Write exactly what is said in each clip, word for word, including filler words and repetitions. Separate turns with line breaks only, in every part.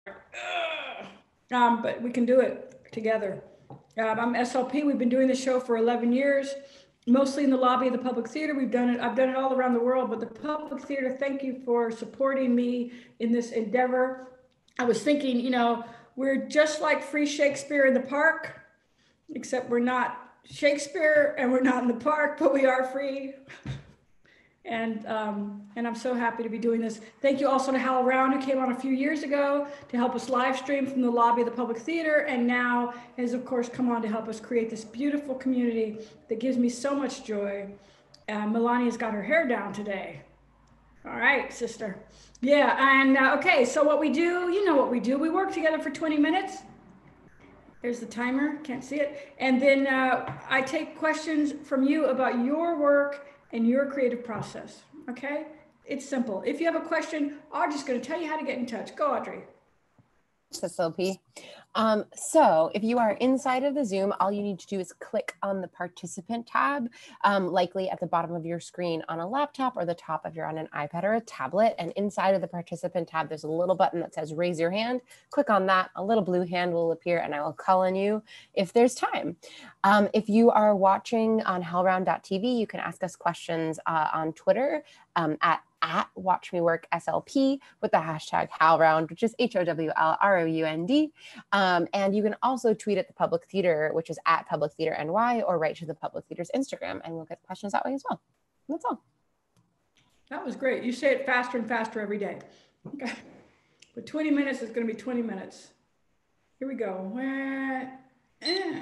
Um, but we can do it together. Um, I'm S L P. We've been doing the show for eleven years, mostly in the lobby of the Public Theater. We've done it. I've done it all around the world, but the Public Theater, thank you for supporting me in this endeavor. I was thinking, you know, we're just like Free Shakespeare in the Park, except we're not Shakespeare and we're not in the park, but we are free. And, um, and I'm so happy to be doing this. Thank you also to HowlRound, who came on a few years ago to help us live stream from the lobby of the Public Theater, and now has, of course, come on to help us create this beautiful community that gives me so much joy. Uh, Melania's got her hair down today. All right, sister. Yeah, and uh, okay, so what we do, you know what we do. We work together for twenty minutes. There's the timer, can't see it. And then uh, I take questions from you about your work and your creative process, okay? It's simple. If you have a question, I'm just gonna tell you how to get in touch. Go, Audrey.
S L P. Um, so if you are inside of the Zoom, all you need to do is click on the participant tab, um, likely at the bottom of your screen on a laptop or the top if you're on an iPad or a tablet. And inside of the participant tab, there's a little button that says raise your hand. Click on that, a little blue hand will appear and I will call on you if there's time. Um, if you are watching on HowlRound dot T V, you can ask us questions uh, on Twitter um, at at Watch Me Work S L P with the hashtag HowlRound, which is H O W L R O U N D. Um, and you can also tweet at the Public Theater, which is at Public Theater N Y, or write to the Public Theater's Instagram, and we'll get questions that way as well. And that's all.
That was great. You say it faster and faster every day. Okay. But twenty minutes is going to be twenty minutes. Here we go. Eh.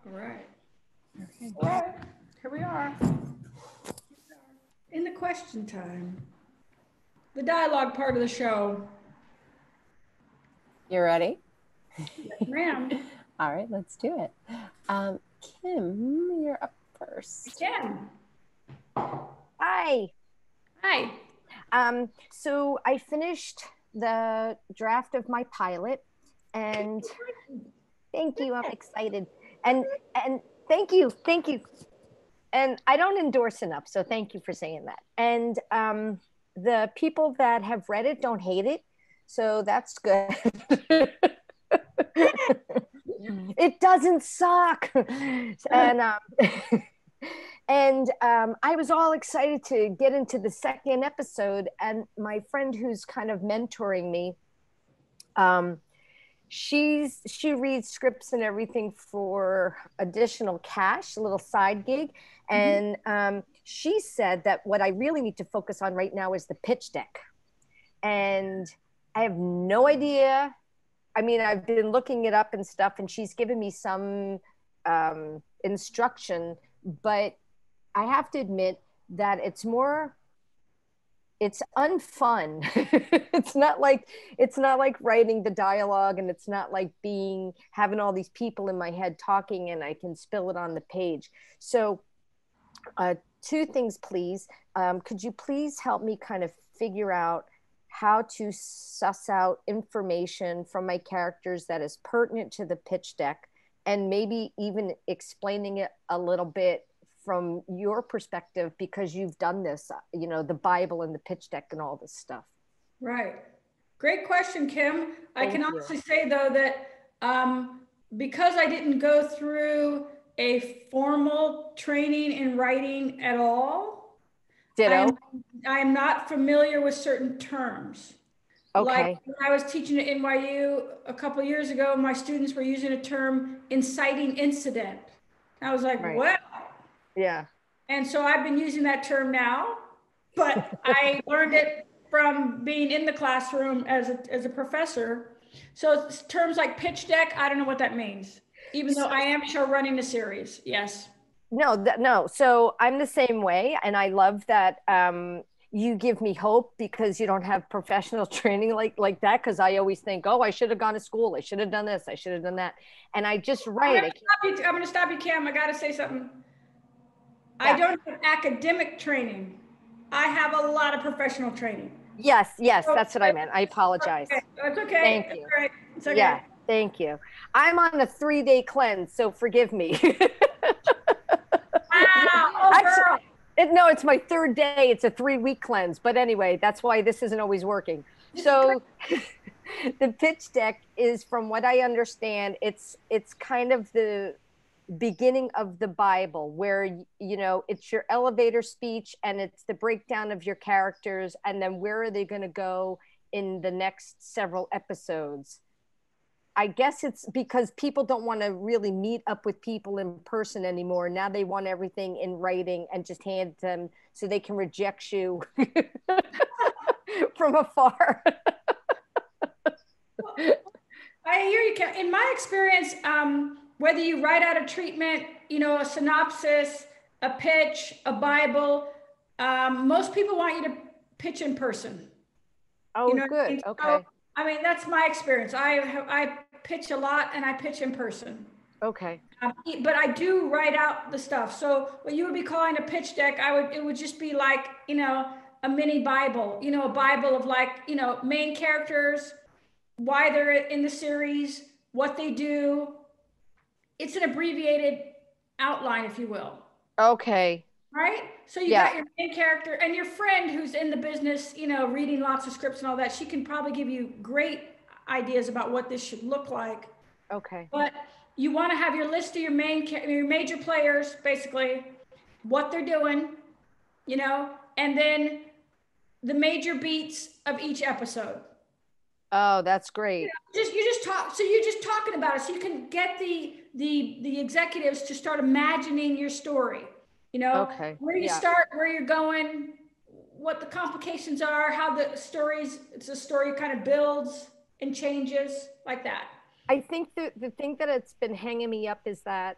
All right.
Okay.
All right. Here we are. In the question time. The dialogue part of the show.
You ready?
Yes, ma'am.
All right, let's do it. Um, Kim, you're up first.
Kim.
Hi.
Hi.
Um, so I finished the draft of my pilot, and thank you. I'm excited. And and thank you, thank you. And I don't endorse enough, so thank you for saying that. And um, the people that have read it don't hate it, so that's good. It doesn't suck. And um, and um, I was all excited to get into the second episode. And my friend who's kind of mentoring me, um, she's she reads scripts and everything for additional cash, a little side gig. And um, she said that what I really need to focus on right now is the pitch deck. And I have no idea. I mean, I've been looking it up and stuff, and she's given me some um, instruction, but I have to admit that it's more, it's unfun. It's not like, it's not like writing the dialogue, and it's not like being, having all these people in my head talking and I can spill it on the page. So uh, two things, please. Um, could you please help me kind of figure out how to suss out information from my characters that is pertinent to the pitch deck, and maybe even explaining it a little bit from your perspective, because you've done this, you know, the Bible and the pitch deck and all this stuff.
Right. Great question, Kim. I
Thank
can
you.
honestly say, though, that um, because I didn't go through a formal training in writing at all,
Ditto.
I'm, I'm not familiar with certain terms.
Okay.
Like when I was teaching at N Y U a couple of years ago, my students were using a term, inciting incident. I was like,
Right.
what?
Yeah.
And so I've been using that term now, but I learned it from being in the classroom as a, as a professor. So it's terms like pitch deck, I don't know what that means, even though I am show running the series. Yes.
No, th- no. So I'm the same way. And I love that um, you give me hope, because you don't have professional training like, like that. Cause I always think, oh, I should have gone to school. I should have done this. I should have done that. And I just write.
I'm gonna stop you, I'm going to stop you, Cam. I got to say something.
Yeah.
I don't have academic training. I have a lot of professional training.
Yes, yes, that's what I meant. I apologize.
Okay. That's okay.
Thank
That's
you.
all right. It's okay.
Yeah, thank you. I'm on a three day cleanse, so forgive me.
Wow. Oh,
Actually,
girl.
it, no, it's my third day. It's a three week cleanse. But anyway, that's why this isn't always working. So the pitch deck is, from what I understand, it's it's kind of the beginning of the Bible, where, you know, it's your elevator speech and it's the breakdown of your characters, and then where are they going to go in the next several episodes. I guess it's because people don't want to really meet up with people in person anymore. Now they want everything in writing and just hand them so they can reject you from afar.
I hear you, Cam. In my experience, um, whether you write out a treatment, you know, a synopsis, a pitch, a Bible, um, most people want you to pitch in person.
Oh,
You know what I
good.
mean?
Okay.
So, I mean, that's my experience. I I pitch a lot, and I pitch in person.
Okay.
Um, but I do write out the stuff. So what you would be calling a pitch deck, I would it would just be like, you know, a mini Bible. You know, a Bible of, like, you know, main characters, why they're in the series, what they do. It's an abbreviated outline, if you will.
Okay.
Right? So you
Yeah.
got your main character and your friend who's in the business, you know, reading lots of scripts and all that. She can probably give you great ideas about what this should look like.
Okay.
But you want to have your list of your main, your major players, basically, what they're doing, you know, and then the major beats of each episode.
Oh, that's great.
You know, just you just talk. So you're just talking about it, so you can get the the the executives to start imagining your story. You know,
Okay.
where you
Yeah.
start, where you're going, what the complications are, how the stories, it's a story kind of builds and changes like that.
I think the, the thing that it's been hanging me up is that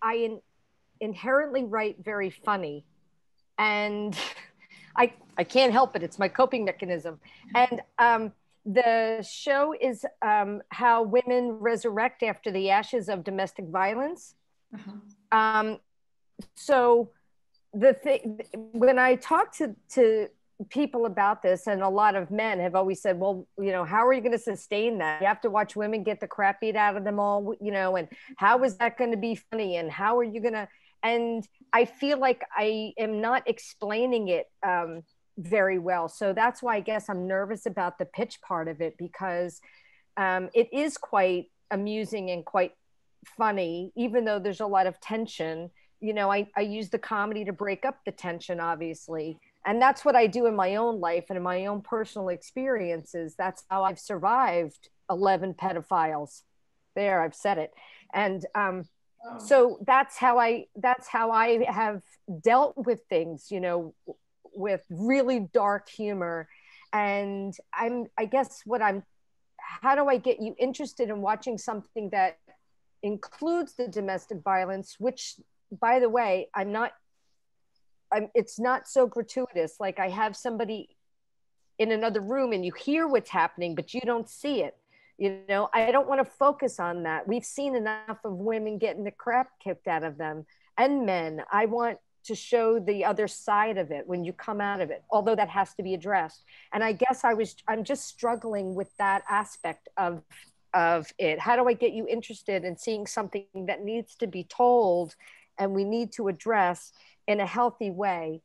I in, inherently write very funny, and I I can't help it. It's my coping mechanism. And um, the show is um, how women resurrect after the ashes of domestic violence. Uh-huh. Um, so the thing, when I talk to to people about this, and a lot of men have always said, well, you know, how are you going to sustain that? You have to watch women get the crap beat out of them all, you know, and how is that going to be funny? And how are you going to, and I feel like I am not explaining it um, very well. So that's why I guess I'm nervous about the pitch part of it, because um, it is quite amusing and quite funny, even though there's a lot of tension. You know, I, I use the comedy to break up the tension, obviously. And that's what I do in my own life and in my own personal experiences. That's how I've survived eleven pedophiles. There, I've said it. And um, oh. so that's how I, that's how I have dealt with things, you know, with really dark humor. And I'm, I guess what I'm, how do I get you interested in watching something that includes the domestic violence, which, by the way, I'm not, I'm, it's not so gratuitous. Like I have somebody in another room and you hear what's happening, but you don't see it. You know, I don't want to focus on that. We've seen enough of women getting the crap kicked out of them, and men. I want to show the other side of it when you come out of it, although that has to be addressed. And I guess I was, I'm just struggling with that aspect of, of it. How do I get you interested in seeing something that needs to be told and we need to address in a healthy way?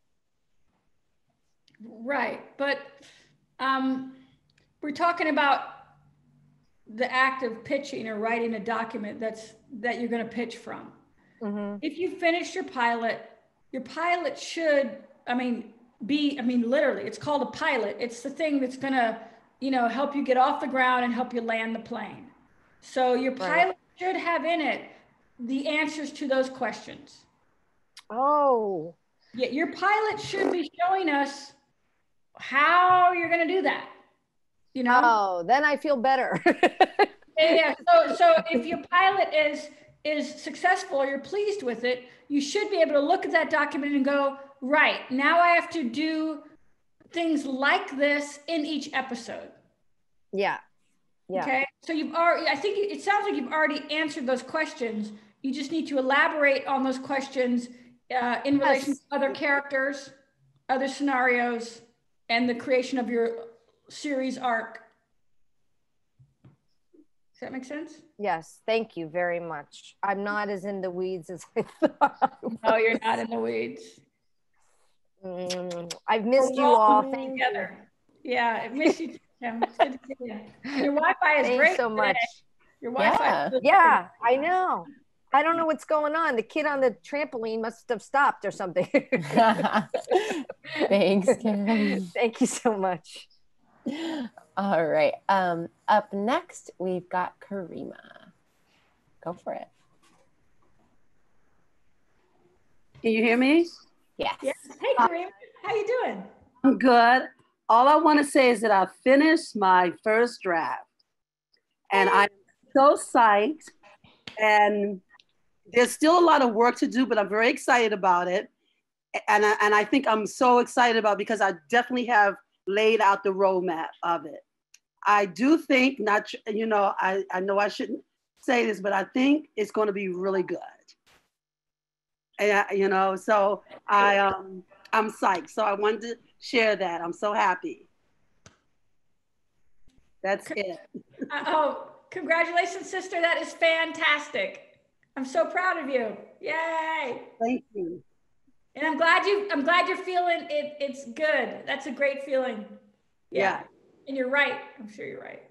Right, but um, we're talking about the act of pitching or writing a document that's that you're going to pitch from. Mm-hmm. If you finish your pilot, your pilot should, I mean, be, I mean, literally, it's called a pilot. It's the thing that's going to, you know, help you get off the ground and help you land the plane. So your pilot right. should have in it the answers to those questions.
Oh.
Yeah, your pilot should be showing us how you're going to do that. You know?
Oh, then I feel better.
yeah, yeah. So, so if your pilot is is successful or you're pleased with it, you should be able to look at that document and go, right, now I have to do things like this in each episode.
Yeah. Yeah.
Okay. So you've already, I think it sounds like you've already answered those questions. You just need to elaborate on those questions uh, in relation yes. to other characters, other scenarios, and the creation of your series arc. Does that make sense?
Yes, thank you very much. I'm not as in the weeds as I thought.
No, you're not in the weeds.
Mm, I've missed We're you all. Thank
together. You. Yeah, I miss you too, Kim. It's good to see you. Your Wi-Fi is
Thanks
great
so much.
Today. Your Wi-Fi
yeah.
is
yeah, I know. I don't know what's going on. The kid on the trampoline must have stopped or something.
Thanks, Kim.
Thank you so much.
All right. Um, up next, we've got Karima. Go for it.
Can you hear me?
Yes.
yes. Hey, Karima. Uh, How you doing?
I'm good. All I want to say is that I finished my first draft. And I'm so psyched. And there's still a lot of work to do, but I'm very excited about it. And I, and I think I'm so excited about it because I definitely have laid out the roadmap of it. I do think, not, you know, I, I know I shouldn't say this, but I think it's going to be really good. And, I, you know, so I, um, I'm psyched. So I wanted to share that. I'm so happy. That's it.
uh, oh, congratulations, sister. That is fantastic. I'm so proud of you. Yay.
Thank you.
And I'm glad you, I'm glad you're feeling it. It's good. That's a great feeling. Yeah. yeah. And you're right. I'm sure you're right.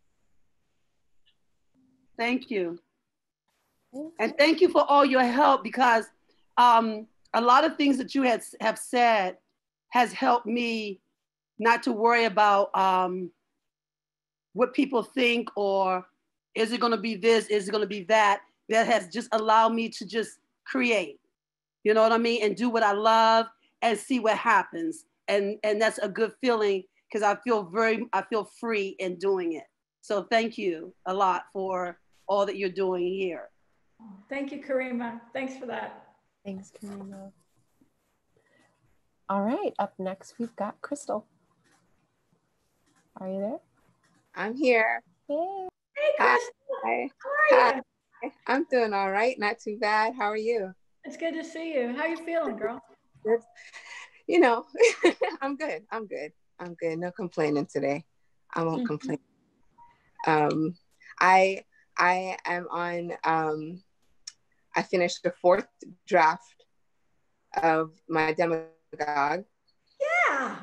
Thank you. And thank you for all your help, because um, a lot of things that you had, have said has helped me not to worry about um, what people think, or is it going to be this, is it going to be that. That has just allowed me to just create, you know what I mean? And do what I love and see what happens. And, and that's a good feeling, because I feel very, I feel free in doing it. So thank you a lot for all that you're doing here.
Thank you, Karima. Thanks for that.
Thanks, Karima. All right, up next, we've got Crystal. Are you there?
I'm here.
Hey.
Hey,
Hi.
Crystal.
Hi.
How are you?
Hi. I'm doing all right. Not too bad. How are you?
It's good to see you. How you feeling, girl?
Good. You know, I'm good. I'm good. I'm good. No complaining today. I won't
Mhm.
complain. Um, I I am on. Um, I finished the fourth draft of my demagogue
Yeah,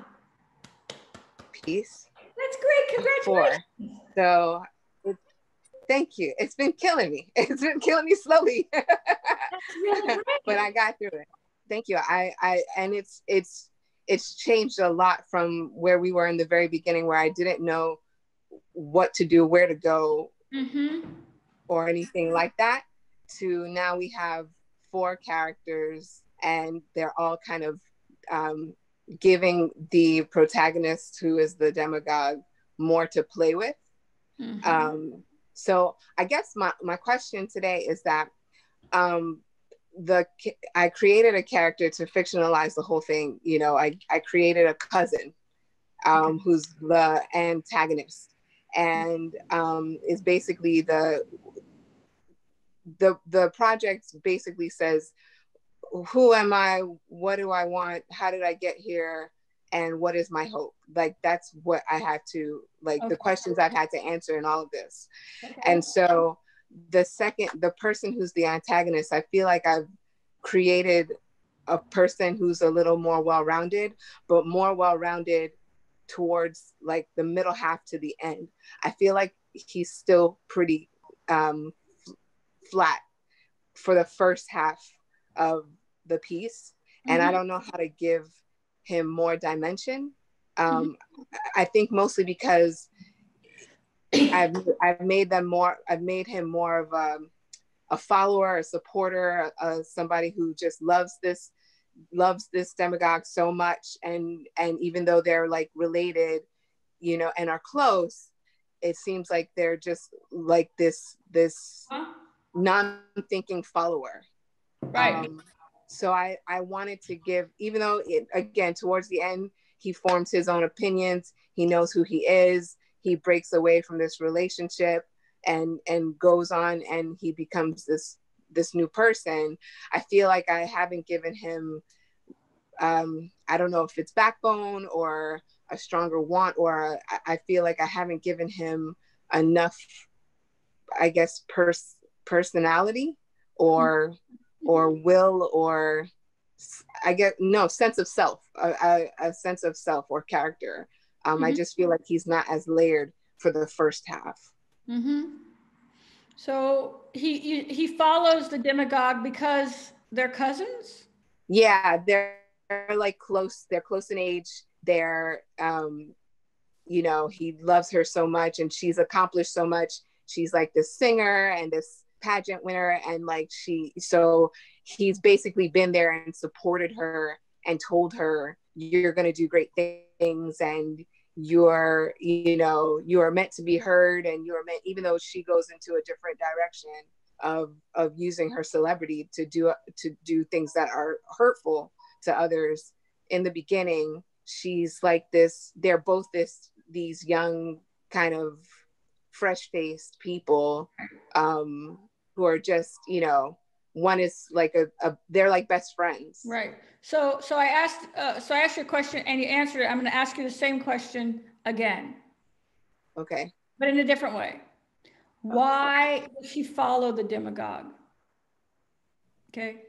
piece.
that's great.
Four.
Congratulations.
So it, thank you. It's been killing me. It's been killing me slowly.
That's really great.
But I got through it. Thank you. I, I, and it's, it's, it's changed a lot from where we were in the very beginning, where I didn't know what to do, where to go,
Mm-hmm.
or anything like that, to now we have four characters and they're all kind of um, giving the protagonist, who is the demagogue, more to play with.
Mm-hmm.
Um, so I guess my, my question today is that um, the I created a character to fictionalize the whole thing. You know, I, I created a cousin um, okay. who's the antagonist, and um, is basically the the the project basically says, who am I? What do I want? How did I get here? And what is my hope? Like, that's what I had to, like, okay. the questions I've had to answer in all of this. Okay. And so the second, the person who's the antagonist, I feel like I've created a person who's a little more well-rounded, but more well-rounded towards like the middle half to the end. I feel like he's still pretty um, flat for the first half of the piece. Mm-hmm. And I don't know how to give him more dimension. Um, mm-hmm. I think mostly because I've I've made them more. I've made him more of a, a follower, a supporter, uh, somebody who just loves this loves this demagogue so much. And and even though they're like related, you know, and are close, it seems like they're just like this this huh? non-thinking follower.
Right.
Um, So I, I wanted to give, even though it, again, towards the end, he forms his own opinions. He knows who he is. He breaks away from this relationship and, and goes on, and he becomes this, this new person. I feel like I haven't given him, um, I don't know if it's backbone or a stronger want, or I, I feel like I haven't given him enough, I guess, pers- personality or, or will, or I get no sense of self, a, a, a sense of self or character. Um, mm-hmm. I just feel like he's not as layered for the first half.
Mm-hmm. So he, he he follows the demagogue because they're cousins?
Yeah, they're, they're like close. They're close in age. They're, um, you know, he loves her so much, and she's accomplished so much. She's like this singer and this pageant winner, and like she, so he's basically been there and supported her and told her, you're going to do great things, and you're, you know, you are meant to be heard, and you're meant, even though she goes into a different direction of of using her celebrity to do to do things that are hurtful to others. In the beginning, she's like this, they're both this these young kind of fresh-faced people um who are just, you know, one is like a, a they're like best friends.
Right. So so I asked uh, so I asked you a question and you answered it. I'm going to ask you the same question again.
Okay.
But in a different way. Why does she follow the demagogue? Okay.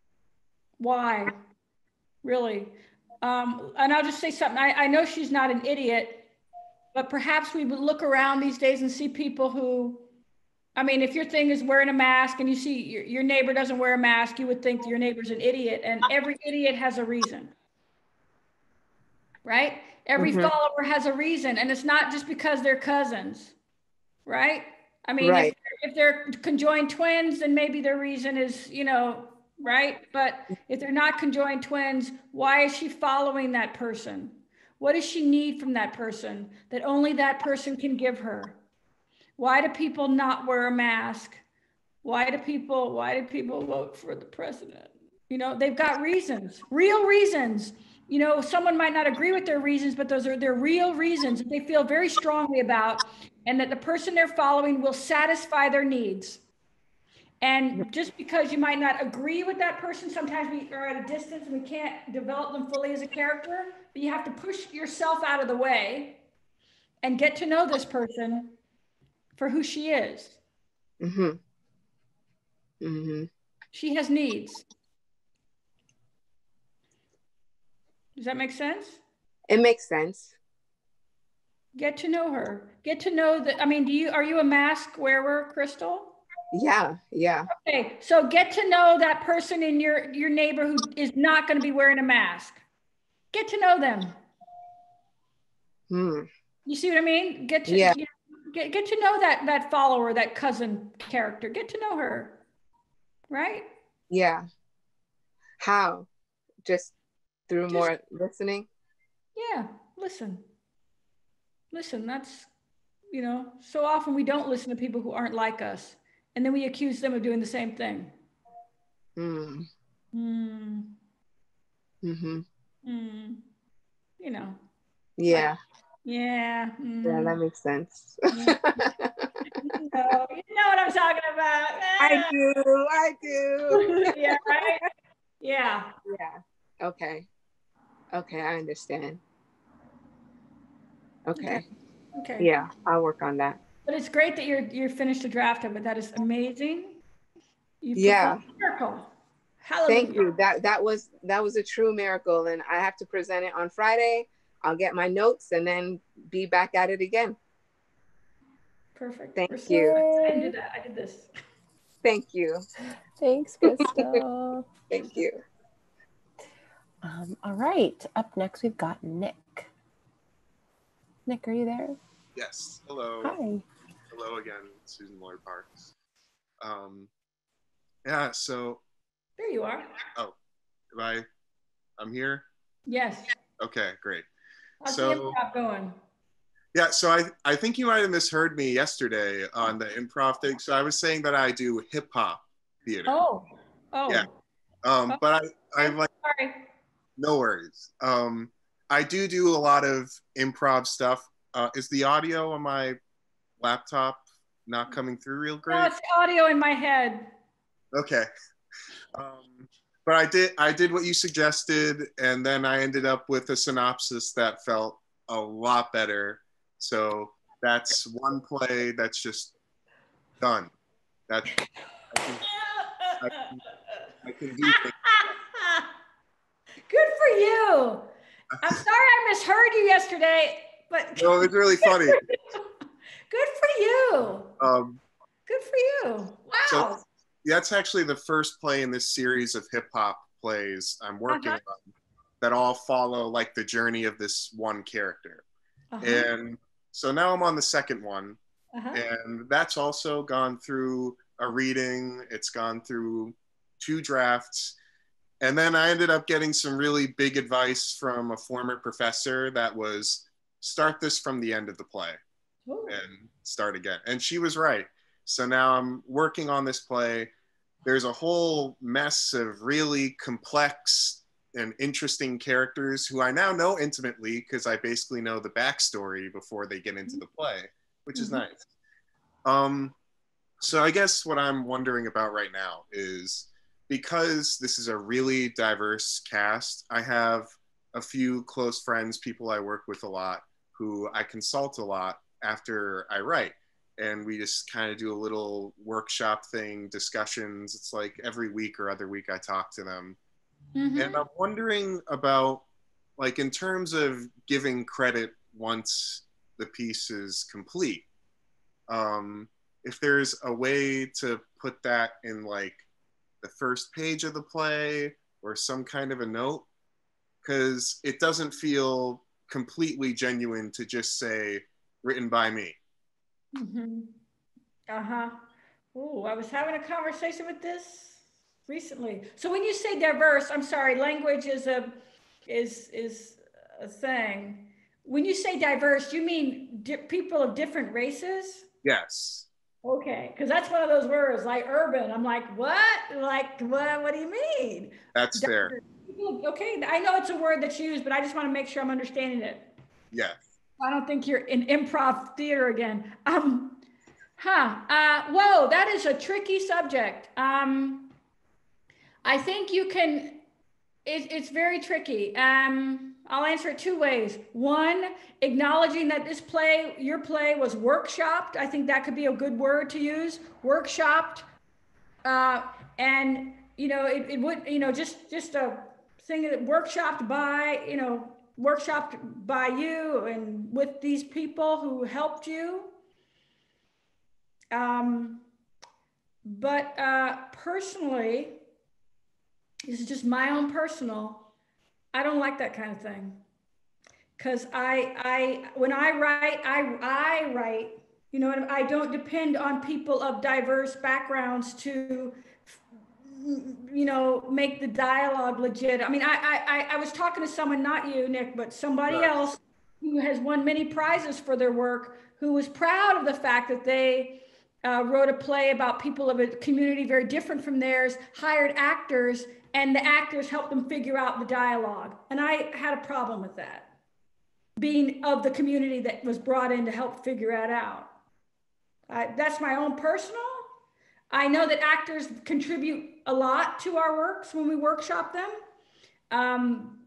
Why? Really? Um, and I'll just say something. I, I know she's not an idiot, but perhaps we would look around these days and see people who, I mean, if your thing is wearing a mask and you see your, your neighbor doesn't wear a mask, you would think your neighbor's an idiot, and every idiot has a reason, right? Every mm-hmm. follower has a reason, and it's not just because they're cousins, right? I mean, right. if, if they're conjoined twins, then maybe their reason is, you know, right? But if they're not conjoined twins, why is she following that person? What does she need from that person that only that person can give her? Why do people not wear a mask? Why do people, why do people vote for the president? You know, they've got reasons, real reasons. You know, someone might not agree with their reasons, but those are their real reasons that they feel very strongly about, and that the person they're following will satisfy their needs. And just because you might not agree with that person, sometimes we are at a distance and we can't develop them fully as a character, but you have to push yourself out of the way and get to know this person for who she is.
Mm-hmm. Mm-hmm.
She has needs. Does that make sense?
It makes sense.
Get to know her. Get to know that. I mean, do you, are you a mask wearer, Crystal?
Yeah, yeah.
Okay, so get to know that person in your, your neighbor who is not going to be wearing a mask. Get to know them.
Hmm.
You see what I mean? Get to,
yeah.
you know, get, get to know that, that follower, that cousin character. Get to know her, right?
Yeah. How? Just through
Just,
more listening?
Yeah, listen. Listen, that's, you know, so often we don't listen to people who aren't like us. And then we accuse them of doing the same thing.
Hmm.
Mm.
Mm-hmm.
Mm. You know.
Yeah.
Like, yeah. Mm.
Yeah, that makes sense.
Yeah. you, know, you know what I'm talking about.
I do. I do.
Yeah, right? Yeah.
Yeah. Okay. Okay, I understand. Okay.
Okay.
Yeah, I'll work on that.
But it's great that you're you're finished the draft of it. That is amazing. You
Yeah.
performed a miracle. Hallelujah.
Thank you. That that was that was a true miracle, and I have to present it on Friday. I'll get my notes and then be back at it again.
Perfect.
Thank
We're
you.
I did that. I did this.
Thank you.
Thanks, Crystal.
Thank you.
Um, all right, up next we've got Nick. Nick, are you there?
Yes. Hello.
Hi.
Hello again, Susan Lloyd Parks. Um, yeah. So.
There you are.
Oh, am I? I'm here.
Yes.
Okay, great.
How's
so,
the improv going?
Yeah. So I I think you might have misheard me yesterday on the improv thing. So I was saying that I do hip hop theater.
Oh. Oh.
Yeah. Um,
oh.
but I I'm like.
Sorry.
No worries. Um, I do do a lot of improv stuff. Uh, is the audio on my laptop not coming through real great?
No, it's audio in my head.
Okay. Um, but I did I did what you suggested, and then I ended up with a synopsis that felt a lot better. So that's one play that's just done. That I can, I can, I can do things.
Good for you. I'm sorry I misheard you yesterday, but
no, it's really funny.
Good for you.
Um,
Good for you. Wow.
So that's actually the first play in this series of hip hop plays I'm working
uh-huh.
on that all follow like the journey of this one character. Uh-huh. And so now I'm on the second one, uh-huh. and that's also gone through a reading. It's gone through two drafts. And then I ended up getting some really big advice from a former professor that was start this from the end of the play. Ooh. And start again. And she was right. So now I'm working on this play. There's a whole mess of really complex and interesting characters who I now know intimately because I basically know the backstory before they get into the play, which mm-hmm. is nice. Um, so I guess what I'm wondering about right now is, because this is a really diverse cast, I have a few close friends, people I work with a lot, who I consult a lot after I write. And we just kind of do a little workshop thing, discussions. It's like every week or other week I talk to them. Mm-hmm. And I'm wondering about, like, in terms of giving credit once the piece is complete, um, if there's a way to put that in, like, the first page of the play or some kind of a note, because it doesn't feel completely genuine to just say written by me.
Mm-hmm. Uh-huh. Oh, I was having a conversation with this recently. So when you say diverse, I'm sorry, language is a is is a thing. When you say diverse, you mean di- people of different races?
Yes.
Okay, because that's one of those words like urban. I'm like, what? Like, what? What do you mean?
That's fair.
Okay, I know it's a word that's used, but I just want to make sure I'm understanding it.
Yes.
I don't think you're in improv theater again. Um, huh. Uh, whoa, that is a tricky subject. Um, I think you can. It, it's very tricky. Um, I'll answer it two ways. One, acknowledging that this play, your play, was workshopped. I think that could be a good word to use. Workshopped, uh, and you know, it, it would, you know, just just a thing that workshopped by, you know, workshopped by you and with these people who helped you. Um, but uh, personally, this is just my own personal, I don't like that kind of thing. Cause I, I, when I write, I, I write, you know, I don't depend on people of diverse backgrounds to, you know, make the dialogue legit. I mean, I, I, I was talking to someone, not you, Nick, but somebody
Right.
else who has won many prizes for their work, who was proud of the fact that they uh, wrote a play about people of a community very different from theirs, hired actors, and the actors helped them figure out the dialogue. And I had a problem with that, being of the community that was brought in to help figure that out. Uh, that's my own personal. I know that actors contribute a lot to our works when we workshop them. Um,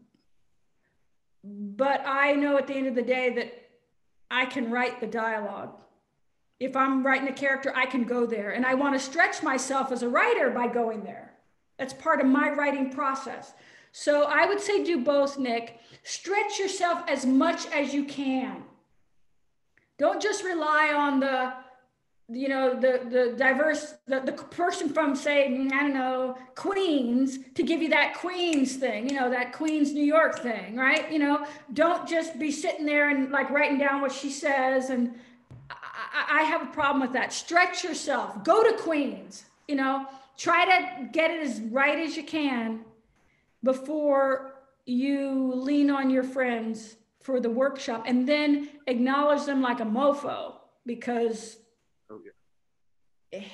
but I know at the end of the day that I can write the dialogue. If I'm writing a character, I can go there. And I want to stretch myself as a writer by going there. That's part of my writing process. So I would say do both, Nick. Stretch yourself as much as you can. Don't just rely on the, you know, the, the diverse, the, the person from, say, I don't know, Queens to give you that Queens thing, you know, that Queens, New York thing, right? You know, don't just be sitting there and like writing down what she says. And I, I have a problem with that. Stretch yourself, go to Queens, you know, try to get it as right as you can before you lean on your friends for the workshop, and then acknowledge them like a mofo, because
oh, yeah.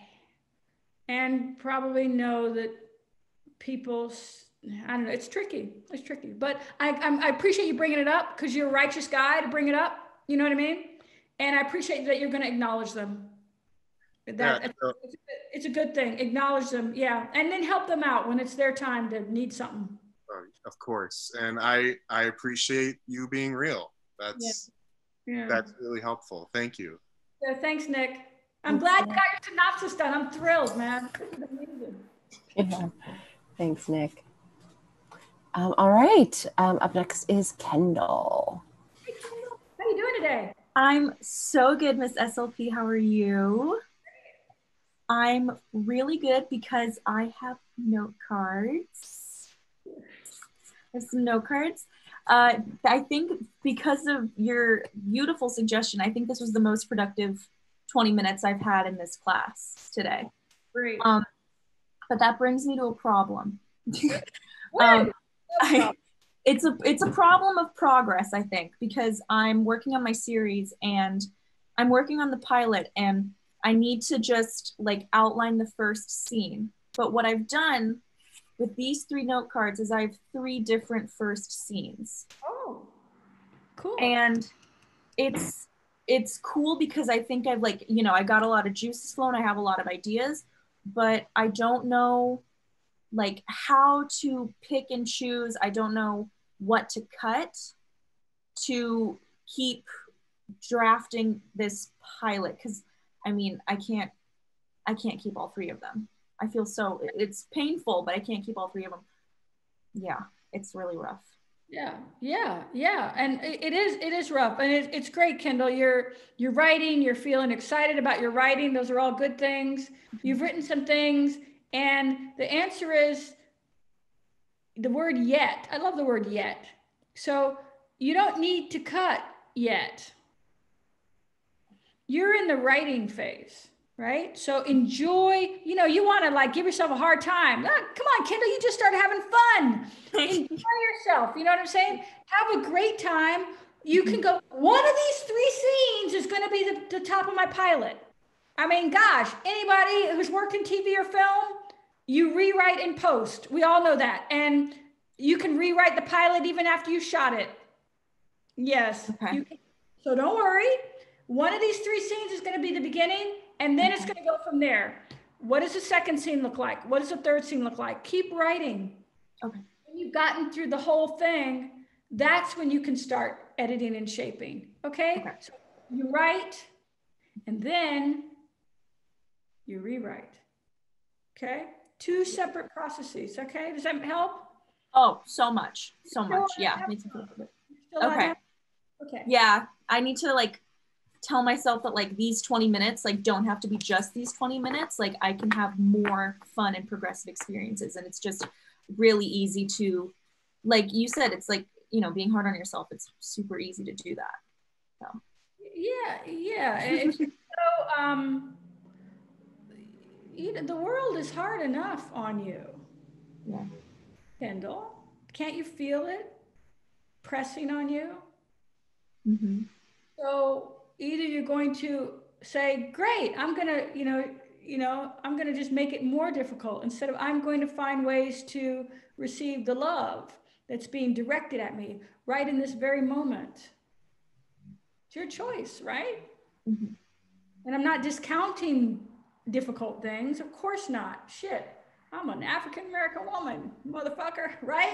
and probably know that people, I don't know, it's tricky, it's tricky, but I, I'm, I appreciate you bringing it up, because you're a righteous guy to bring it up, you know what I mean? And I appreciate that you're going to acknowledge them. That, yeah, so, it's, it's a good thing. Acknowledge them, yeah, and then help them out when it's their time to need something.
Of course, and I I appreciate you being real. That's yeah. Yeah. That's really helpful. Thank you.
Yeah, thanks, Nick. I'm thanks, glad Nick. You got your synopsis done. I'm thrilled, man. This is amazing.
Yeah. Thanks, Nick. Um, all right. Um, up next is Kendall.
Hey, Kendall. How are you doing today?
I'm so good, Miss S L P. How are you? I'm really good because I have note cards. I have some note cards. Uh, I think because of your beautiful suggestion, I think this was the most productive twenty minutes I've had in this class today.
Great.
Um, but that brings me to a problem. um, I, it's a it's a problem of progress, I think, because I'm working on my series and I'm working on the pilot, and I need to just like outline the first scene. But what I've done with these three note cards is I have three different first scenes.
Oh, cool.
And it's it's cool because I think I've like, you know, I got a lot of juices flowing, I have a lot of ideas, but I don't know like how to pick and choose. I don't know what to cut to keep drafting this pilot, because I mean, I can't I can't keep all three of them. I feel so, it's painful, but I can't keep all three of them. Yeah, it's really rough.
Yeah, yeah, yeah. And it is, it is rough. And it, it's great, Kendall. You're, you're writing, you're feeling excited about your writing. Those are all good things. You've written some things. And the answer is the word yet. I love the word yet. So you don't need to cut yet. You're in the writing phase. Right? So enjoy, you know, you want to like give yourself a hard time. Ah, come on, Kendall, you just started having fun. Enjoy yourself. You know what I'm saying? Have a great time. You can go, one of these three scenes is going to be the, the top of my pilot. I mean, gosh, anybody who's worked in T V or film, you rewrite in post. We all know that. And you can rewrite the pilot even after you shot it. Yes.
Okay.
You can. So don't worry. One of these three scenes is going to be the beginning, and then okay. it's going to go from there. What does the second scene look like? What does the third scene look like? Keep writing.
Okay.
When you've gotten through the whole thing, that's when you can start editing and shaping. Okay?
Okay.
So you write, and then you rewrite. Okay? Two separate processes. Okay? Does that help?
Oh, so much. So much. Yeah. Okay.
Okay.
Yeah. I need to like tell myself that like these twenty minutes like don't have to be just these twenty minutes. Like I can have more fun and progressive experiences, and it's just really easy to, like you said, it's like, you know, being hard on yourself. It's super easy to do that. So
yeah, yeah. And so um you know, the world is hard enough on you.
Yeah.
Kendall, can't you feel it pressing on you?
Mm-hmm.
So either you're going to say, great, I'm going to, you know, you know, I'm going to just make it more difficult, instead of I'm going to find ways to receive the love that's being directed at me right in this very moment. It's your choice, right?
Mm-hmm.
And I'm not discounting difficult things. Of course not. Shit. I'm an African-American woman, motherfucker, right?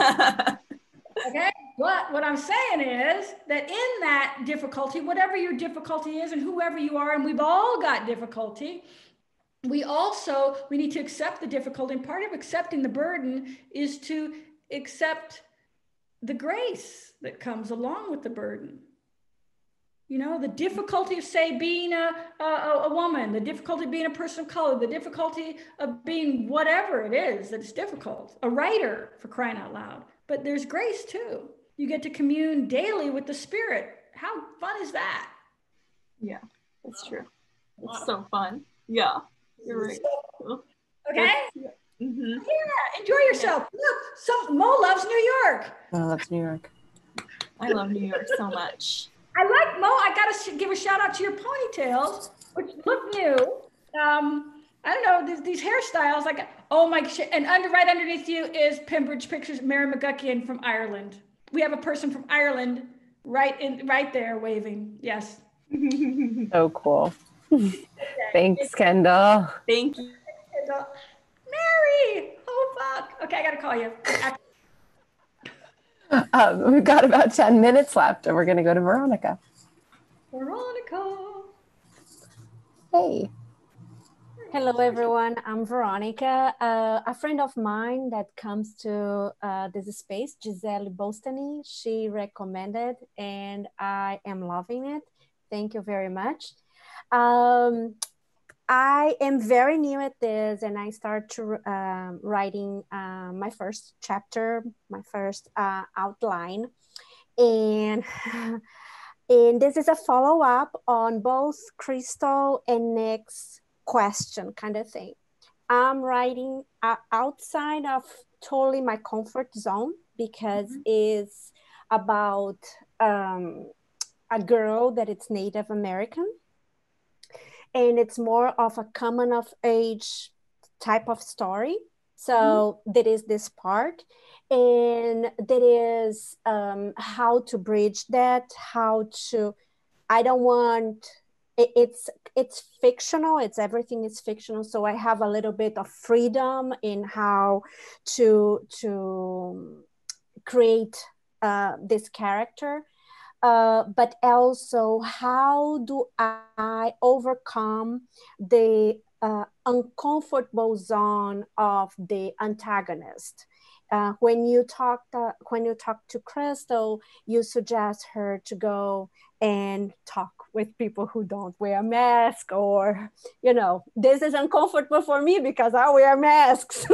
Okay. But what I'm saying is that in that difficulty, whatever your difficulty is and whoever you are, and we've all got difficulty, we also, we need to accept the difficulty. And part of accepting the burden is to accept the grace that comes along with the burden. You know, the difficulty of, say, being a, a, a woman, the difficulty of being a person of color, the difficulty of being whatever it is that's difficult, a writer, for crying out loud. But there's grace too. You get to commune daily with the Spirit. How fun is that?
Yeah, that's true. It's so fun. Yeah, you're right.
Okay?
Yeah. Mm-hmm.
Yeah, enjoy yourself. Look, some, Mo loves New York.
Oh, that's New York.
I love New York so much.
I like, Mo, I gotta give a shout out to your ponytails, which look new. Um, I don't know, these, these hairstyles, like, oh my shit. And under, right underneath you is Pembridge Pictures, Mary McGuckian from Ireland. We have a person from Ireland right in, right there waving. Yes.
So cool. Thanks, Kendall.
Thank you.
Mary, oh fuck. Okay, I gotta call you.
Um, we've got about ten minutes left, and we're going to go to Veronica.
Veronica.
Hey.
Hello, everyone. I'm Veronica, uh, a friend of mine that comes to uh, this space, Giselle Bostany. She recommended, and I am loving it. Thank you very much. Um, I am very new at this, and I start to um, writing uh, my first chapter, my first uh, outline, and and this is a follow up on both Crystal and Nick's question, kind of thing. I'm writing uh, outside of totally my comfort zone, because mm-hmm. it's about um, a girl that it's Native American. And it's more of a common of age type of story. So mm-hmm. there is this part, and there is um, how to bridge that, how to, I don't want, it, it's it's fictional, it's everything is fictional. So I have a little bit of freedom in how to, to create uh, this character. Uh, but also, how do I overcome the uh, uncomfortable zone of the antagonist? Uh, when you talk, to, when you talk to Crystal, you suggest her to go and talk with people who don't wear a mask, or, you know, this is uncomfortable for me because I wear masks.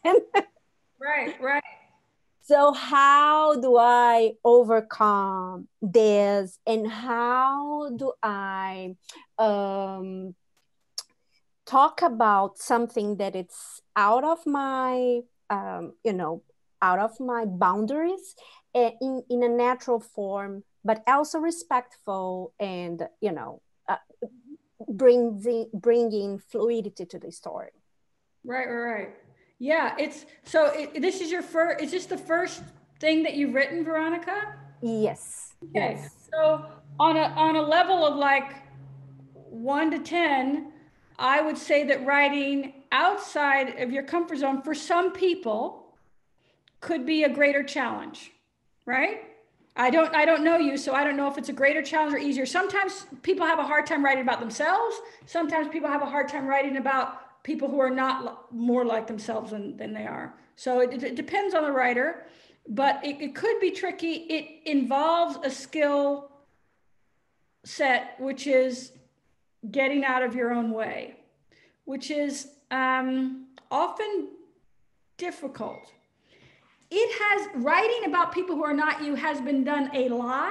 Right, right.
So how do I overcome this, and how do I um, talk about something that it's out of my, um, you know, out of my boundaries, in, in a natural form, but also respectful, and, you know, uh, bringing bringing fluidity to the story.
Right, right, right. Yeah, it's so. It, this is your first. Is this the first thing that you've written, Veronica?
Yes.
Okay.
Yes.
So on a on a level of like one to ten, I would say that writing outside of your comfort zone for some people could be a greater challenge, right? I don't I don't know you, so I don't know if it's a greater challenge or easier. Sometimes people have a hard time writing about themselves. Sometimes people have a hard time writing about people who are not more like themselves than, than they are. So it, it depends on the writer, but it, it could be tricky. It involves a skill set, which is getting out of your own way, which is um, often difficult. It has, writing about people who are not you has been done a lot.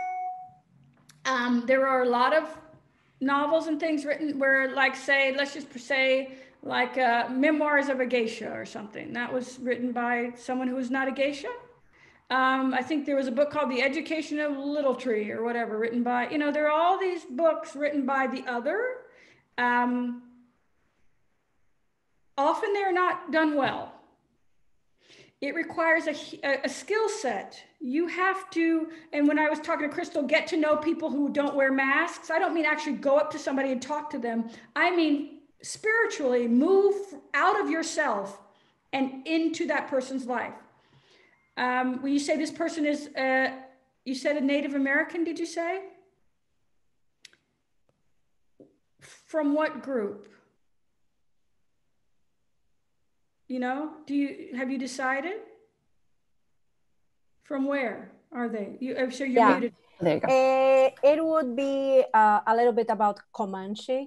Um, there are a lot of novels and things written where, like, say, let's just say, like uh, Memoirs of a Geisha or something. That was written by someone who was not a geisha. Um, I think there was a book called The Education of Little Tree or whatever, written by, you know, there are all these books written by the other. Um, often they're not done well. It requires a, a skill set. You have to, and when I was talking to Crystal, get to know people who don't wear masks. I don't mean actually go up to somebody and talk to them. I mean spiritually move out of yourself and into that person's life. Um, when you say this person is, uh, you said a Native American, did you say? From what group? You know, do you, have you decided? From where are they? You, I'm sure you're
Yeah.
muted.
There you go.
Uh, it would be uh, a little bit about Comanche.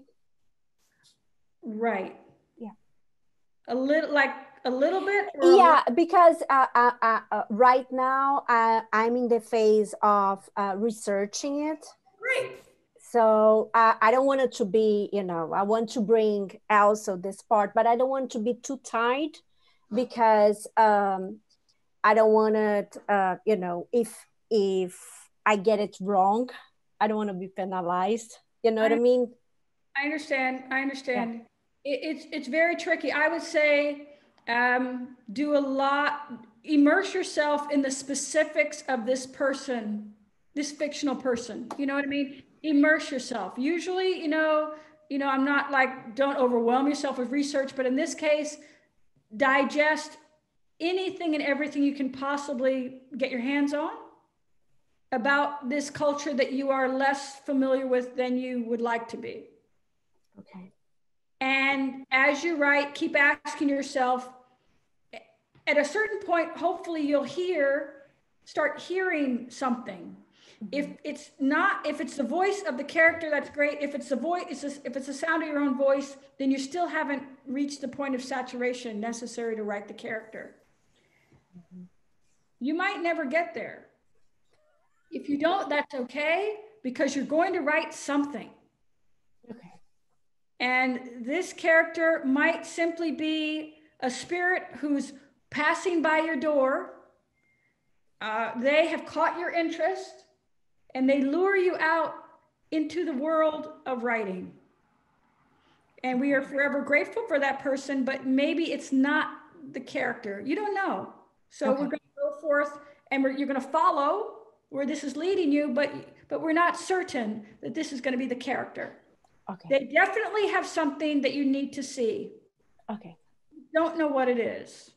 Right.
Yeah.
A little, like a little bit? Or
Yeah,
a
because uh, uh, uh, uh, right now uh, I'm in the phase of uh, researching it.
Great.
So uh, I don't want it to be, you know, I want to bring also this part, but I don't want to be too tight because um, I don't want it, uh, you know, if if I get it wrong, I don't want to be penalized. You know
I,
what I mean?
I understand. I understand. Yeah. It, it's it's very tricky. I would say um, do a lot, immerse yourself in the specifics of this person, this fictional person. You know what I mean? Immerse yourself. Usually, you know, you know, I'm not like, don't overwhelm yourself with research, but in this case, digest anything and everything you can possibly get your hands on about this culture that you are less familiar with than you would like to be.
Okay.
And as you write, keep asking yourself, at a certain point, hopefully you'll hear, start hearing something. Mm-hmm. If it's not, if it's the voice of the character, that's great. If it's the voice, it's a, if it's the sound of your own voice, then you still haven't reached the point of saturation necessary to write the character. Mm-hmm. You might never get there. If you don't, that's okay, because you're going to write something.
Okay.
And this character might simply be a spirit who's passing by your door. Uh, they have caught your interest and they lure you out into the world of writing. And we are forever grateful for that person, but maybe it's not the character. You don't know. So okay. We're going to go forth and we're, you're going to follow where this is leading you, but, but we're not certain that this is going to be the character. Okay. They definitely have something that you need to see.
Okay.
You don't know what it is.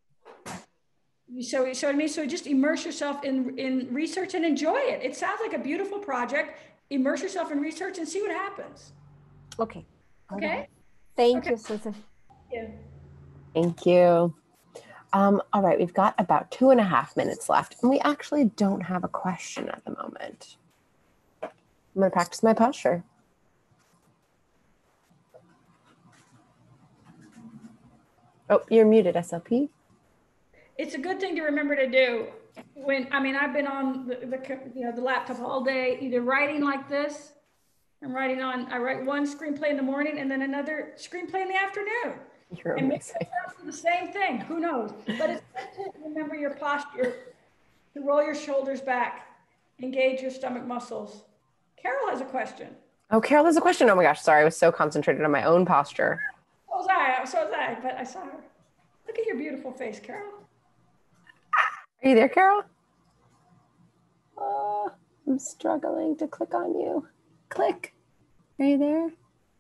So, so, I mean, so just immerse yourself in, in research and enjoy it. It sounds like a beautiful project. Immerse yourself in research and see what happens.
Okay.
Okay.
Okay. Thank
okay.
you, Susan.
Yeah.
Thank you. Um, all right, we've got about two and a half minutes left, and we actually don't have a question at the moment. I'm going to practice my posture. Oh, you're muted, S L P.
It's a good thing to remember to do when, I mean, I've been on the, the you know, the laptop all day, either writing like this, I'm writing on, I write one screenplay in the morning and then another screenplay in the afternoon.
You're
and
amazing.
The same thing, who knows? But it's good to remember your posture, to roll your shoulders back, engage your stomach muscles. Carol has a question.
Oh, Carol, there's a question. Oh my gosh, sorry. I was so concentrated on my own posture.
So was I, so was I, but I saw her. Look at your beautiful face, Carol.
Are you there, Carol? Oh, I'm struggling to click on you. Click. Are you there?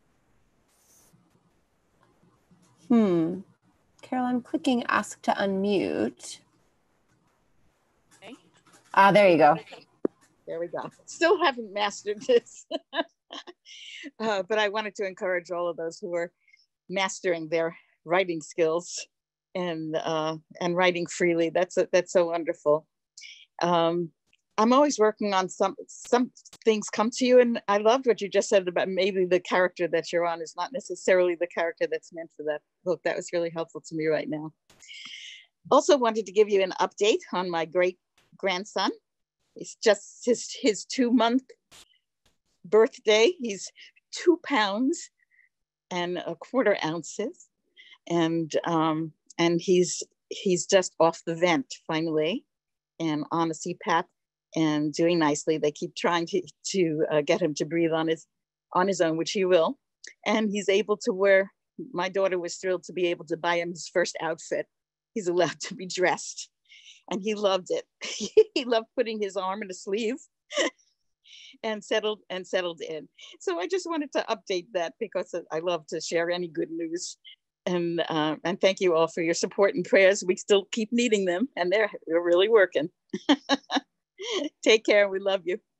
Hmm. Carol, I'm clicking ask to unmute.
Okay.
Ah, there you go.
There we go. Still haven't mastered this. uh, but I wanted to encourage all of those who are mastering their writing skills and uh, and writing freely. That's a, that's so wonderful. Um, I'm always working on some some things come to you, and I loved what you just said about maybe the character that you're on is not necessarily the character that's meant for that book. That was really helpful to me right now. Also wanted to give you an update on my great grandson. It's just his his two month birthday. He's two pounds and a quarter ounces, and um, and he's he's just off the vent finally, and on a C PAP and doing nicely. They keep trying to to uh, get him to breathe on his on his own, which he will, and he's able to wear. My daughter was thrilled to be able to buy him his first outfit. He's allowed to be dressed, and he loved it. He loved putting his arm in a sleeve. and settled and settled in. So I just wanted to update that because I love to share any good news. And uh, and thank you all for your support and prayers. We still keep needing them, and they're, they're really working. Take care. We love you.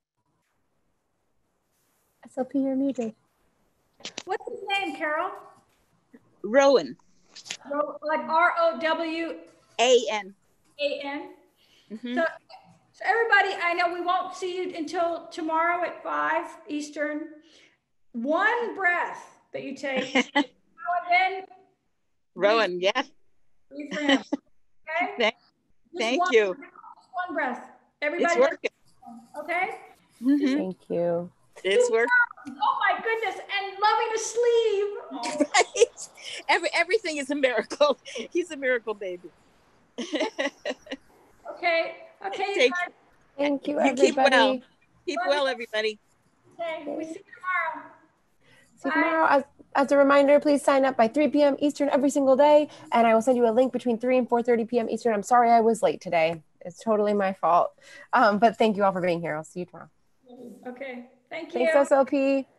S L P, you're muted.
What's his name, Carol?
Rowan.
Ro- Like R O W
A N.
A N.
Mm-hmm.
So, so everybody, I know we won't see you until tomorrow at five Eastern. One breath that you take, and then
Rowan, yeah.
breathe for him. Okay?
Thank,
Just
thank
one,
you.
just one breath.
It's
Everybody,
working.
okay?
Mm-hmm.
Thank you.
It's working.
Oh my goodness, and loving a sleeve. Oh.
Right? Every, everything is a miracle. He's a miracle baby.
Okay, okay, you
Take,
guys.
Thank you,
you
everybody.
keep well. Keep well, everybody.
Okay, we see you tomorrow.
See you
Bye.
tomorrow. As, as a reminder, please sign up by three P M Eastern every single day, and I will send you a link between three and four thirty P M Eastern. I'm sorry I was late today. It's totally my fault. Um, but thank you all for being here. I'll see you tomorrow.
Okay, thank you.
Thanks, S L P.